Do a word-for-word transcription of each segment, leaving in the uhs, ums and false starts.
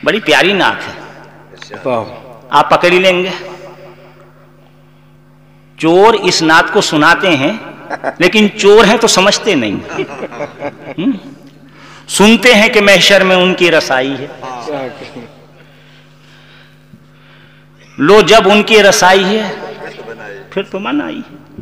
बड़ी प्यारी नात है, आप पकड़ ही लेंगे। चोर इस नात को सुनाते हैं, लेकिन चोर हैं तो समझते नहीं। हुँ? सुनते हैं कि महशर में उनकी रसाई है। लो जब उनकी रसाई है फिर तो मनाई।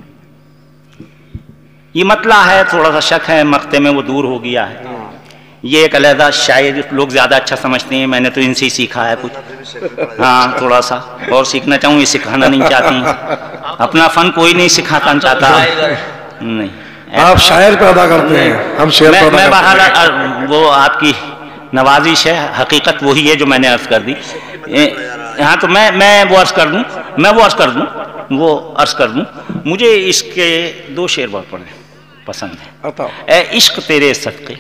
ये मतला है, थोड़ा सा शक है, मक्ते में वो दूर हो गया है। ये एक अलहदा शायद लोग ज्यादा अच्छा समझते हैं, मैंने तो इनसे ही सीखा है कुछ। हाँ, थोड़ा सा और सीखना चाहूँ, ये सिखाना नहीं चाहती। अपना फन कोई नहीं सिखाता चाहता नहीं। आप शायर पैदा करते हैं, हम शेर पैदा मैं करते हैं। वो आपकी नवाजिश है, हकीकत वही है जो मैंने अर्ज कर दी। हाँ, तो मैं मैं वो अर्ज कर दूं, मैं वो अर्ज कर दूं, वो अर्ज कर दूं। मुझे इसके दो शेर बहुत पढ़े पसंद है। ए इश्क तेरे सदके,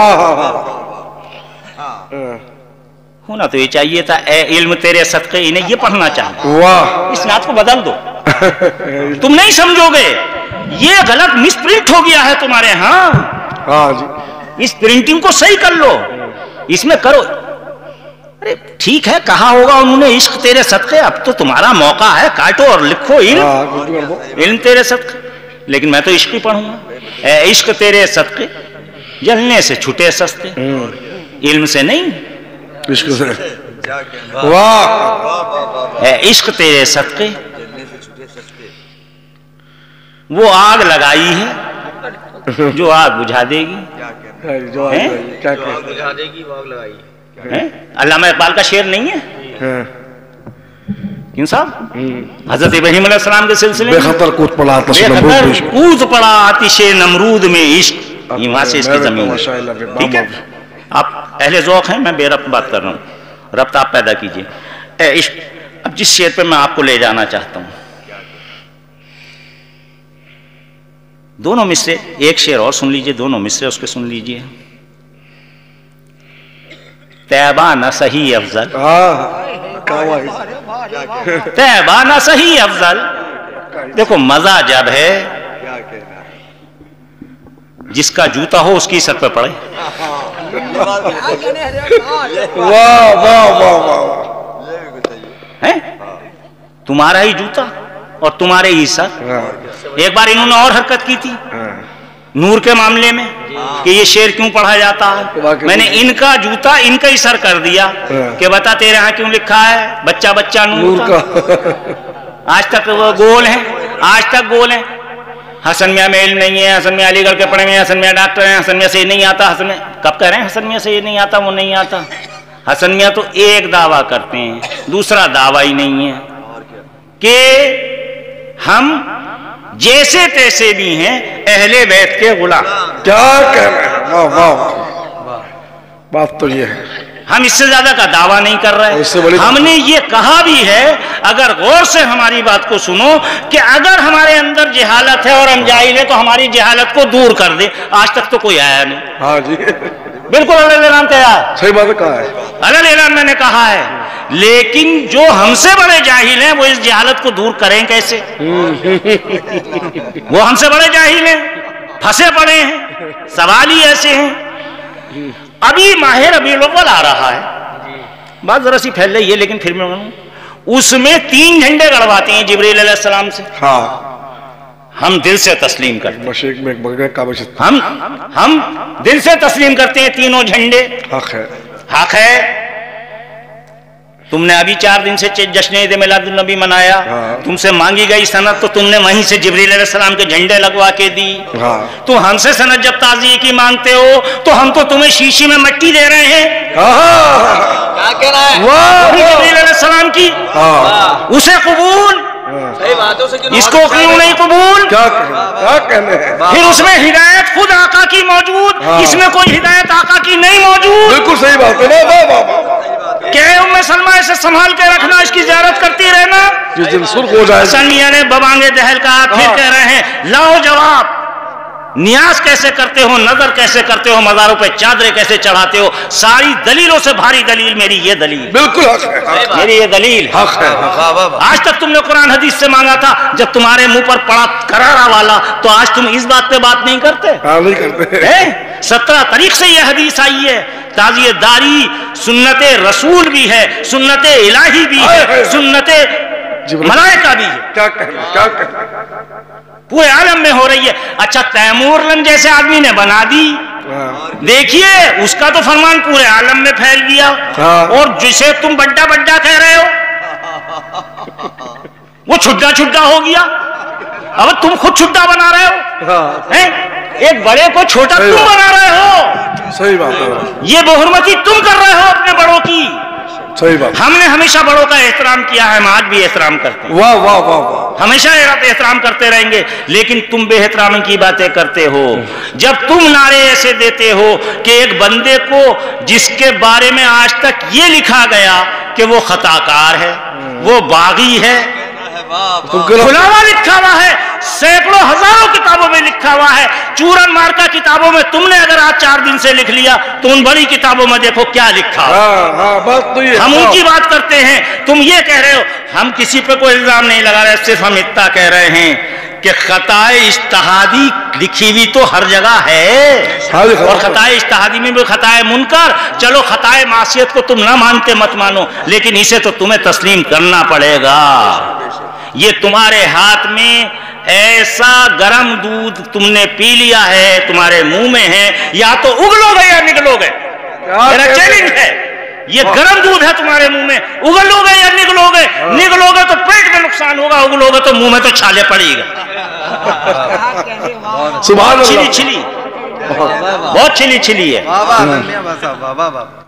होना तो ये चाहिए था, ए इल्म तेरे सदके, इन्हें ये पढ़ना चाहिए। वाह, इस नात को बदल दो। तुम नहीं समझोगे, ये गलत मिसप्रिंट हो गया है तुम्हारे यहाँ। हाँ जी, इस प्रिंटिंग को सही कर लो, इसमें करो। अरे ठीक है, कहा होगा उन्होंने इश्क तेरे सदके, अब तो तुम्हारा मौका है, काटो और लिखो इल्म, इल्म तेरे सदके। लेकिन मैं तो इश्क ही पढ़ूंगा। ए इश्क तेरे सदके, जलने से छुटे सस्ते, इल्म से नहीं, इश्क से। वाह, ए इश्क तेरे सदके, वो आग लगाई है जो आग बुझा देगी। जो आग बुझा देगी वो आग लगाई है। अल्लामा इकबाल का शेर नहीं है क्यों साहब? हजरत इब्राहिम अलैहिस्सलाम के सिलसिले में बेखतर कूद पड़ा कूद पड़ा आतिशे नमरूद में इश्क, वहां से इसकी जमीन। ठीक है, आप अहले ज़ौक़ हैं, मैं बेरब्त बात कर रहा हूँ, रब्त आप पैदा कीजिए। इश्क, अब जिस शेर पे मैं आपको ले जाना चाहता हूँ, दोनों मिसरे, एक शेर और सुन लीजिए, दोनों मिसरे उसके सुन लीजिए। तैबा न सही अफजल, तैबा न सही अफजल। देखो मजा जब है जिसका जूता हो उसकी सर पे पड़े। वाह वाह वाह वाह, है तुम्हारा ही जूता और तुम्हारे ही सर। एक बार इन्होंने और हरकत की थी नूर के मामले में कि ये शेर क्यों पढ़ा जाता है। मैंने इनका जूता इनका ही सर कर दिया कि बता तेरे यहाँ क्यों लिखा है बच्चा बच्चा नूर का। आज तक वो गोल है, आज तक गोल है। हसन मियाँ में इल्म नहीं है, हसन मियाँ अलीगढ़ के पढ़े हैं, हसन मियाँ डॉक्टर हैं, हसन मियाँ से ये नहीं आता। हसन मियाँ कब कह रहे हैं हसन मियाँ से ये नहीं आता, वो नहीं आता। हसन मियाँ तो एक दावा करते हैं, दूसरा दावा ही नहीं है कि हम जैसे तैसे भी हैं अहले बैत के गुलाम। क्या कह रहे हैं, वाह वाह, बात तो ये है। हम इससे ज्यादा का दावा नहीं कर रहे हैं। हमने ये कहा भी है, अगर गौर से हमारी बात को सुनो, कि अगर हमारे अंदर जहालत है और हम जाहिल है तो हमारी जहालत को दूर कर दे। आज तक तो कोई आया नहीं। हाँ जी, बिल्कुल अलग कहा है, सही बात कहा है, अलग मैंने कहा है। लेकिन जो हमसे बड़े जाहिल हैं वो इस जहालत को दूर करें कैसे? वो हमसे बड़े जाहिल हैं, फंसे पड़े हैं। सवाल ही ऐसे हैं। अभी माह रबीउल अव्वल आ रहा है, बात जरा सी फैल रही है, लेकिन फिर मैं उसमें तीन झंडे गड़वाते हैं जिब्रील अलैहिस्सलाम से। हाँ, हम दिल से तस्लीम करते हैं, हम हम दिल से तस्लीम करते हैं तीनों झंडे। हक है, हक है। तुमने अभी चार दिन से जश्न ईद मिलादुन नबी मनाया। हाँ। तुमसे मांगी गई सनद तो तुमने वहीं से जिब्रील अलैहिस्सलाम के झंडे लगवा के दी। हाँ। तो हमसे सनद जब ताज़िये की मांगते हो तो हम तो तुम्हें शीशी में मिट्टी दे रहे हैं। क्या कह रहा है? जिब्रील अलैहिस्सलाम की उसे कबूल, इसको क्यों नहीं कबूल? क्या क्या कहने हैं? फिर उसमें हिदायत खुद आका की मौजूद। हाँ। इसमें कोई हिदायत आका की नहीं मौजूद। बिल्कुल सही बात है। क्या उम्मे सलमा इसे संभाल के रखना, इसकी ज़ियारत करती रहना। जिस दिन सुर्ख हो जाए। हसन मियां ने बबांगे दहल कहा, फिर कह रहे हैं लाओ जवाब, नियाज कैसे करते हो, नजर कैसे करते हो, मज़ारों पे चादरें कैसे चढ़ाते हो, सारी दलीलों से भारी दलील मेरी ये दलील, बिल्कुल हक है, मेरी ये दलील हक है। आज तक तुमने कुरान हदीस से मांगा था, जब तुम्हारे मुंह पर पड़ा करारा वाला, तो आज तुम इस बात पे बात नहीं करते। हाँ, नहीं करते। सत्रह तारीख से यह हदीस आई है, ताज़ियेदारी सुन्नते रसूल भी है, सुन्नते इलाही भी है, सुन्नते मलाइका भी है। क्या कहना, क्या कहना, पूरे आलम में हो रही है। अच्छा, तैमूरलन जैसे आदमी ने बना दी, देखिए उसका तो फरमान पूरे आलम में फैल गया, और जिसे तुम बड्डा बड्डा कह रहे हो वो छुट्टा छुट्टा हो गया। अब तुम खुद छुट्टा बना रहे हो, हैं? एक बड़े को छोटा तुम बना रहे हो। सही बात है, ये बहुरमती तुम कर रहे हो अपने बड़ों की। सही बात। हमने हमेशा बड़ों का एहतराम किया है, हम आज भी एहतराम करते हैं। वाह वाह वाह वाह, हमेशा एहतराम करते रहेंगे, लेकिन तुम बेहतरामी की बातें करते हो। जब तुम नारे ऐसे देते हो कि एक बंदे को जिसके बारे में आज तक ये लिखा गया कि वो खताकार है, वो बागी है, खुलावा लिखा हुआ है, सैकड़ों हजारों किताबों में लिखा हुआ है, चूरन मार्का किताबों में तुमने अगर आज चार दिन से लिख लिया तो उन बड़ी किताबों में देखो क्या लिखा। हाँ, हाँ, बात तो ये, हम उनकी बात करते हैं, तुम ये कह रहे हो। हम किसी पे कोई इल्जाम नहीं लगा रहे, सिर्फ हम इतना कह रहे हैं कि खताए इज्तिहादी लिखी हुई तो हर जगह है, और खताए इज्तिहादी में भी खताए मुनकर। चलो खताए मासियत को तुम ना मानते मत मानो, लेकिन इसे तो तुम्हें तस्लीम करना पड़ेगा। ये तुम्हारे हाथ में ऐसा गर्म दूध तुमने पी लिया है, तुम्हारे मुंह में है, या तो उगलोगे या निगलोगे। मेरा चैलेंज है, ये गर्म दूध है तुम्हारे मुंह में, उगलोगे या निगलोगे। निगलोगे तो पेट में नुकसान होगा, उगलोगे तो मुंह में तो छाले पड़ेगा। सुभान अल्लाह, छिली छिली, बहुत छिली छिली है।